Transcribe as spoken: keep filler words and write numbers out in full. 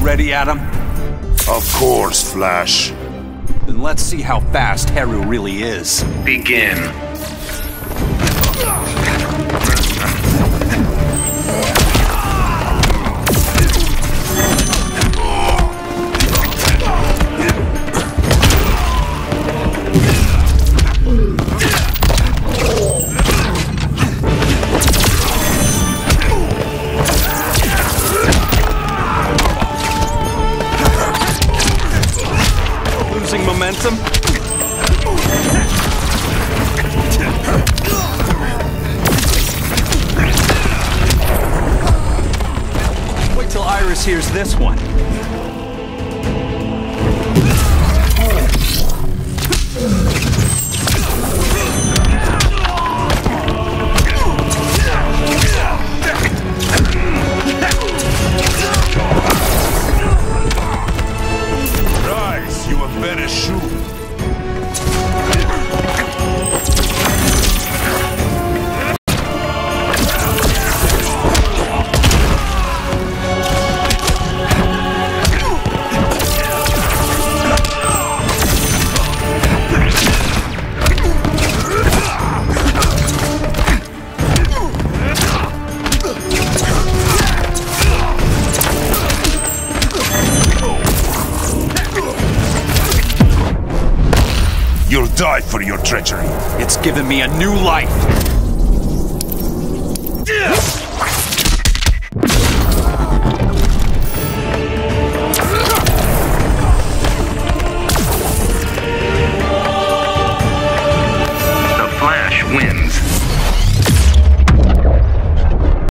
Ready, Adam? Of course, Flash. Then let's see how fast Haru really is. Begin. Losing momentum? Wait till Iris hears this one. Rise, you have better shoot. You'll die for your treachery. It's given me a new life.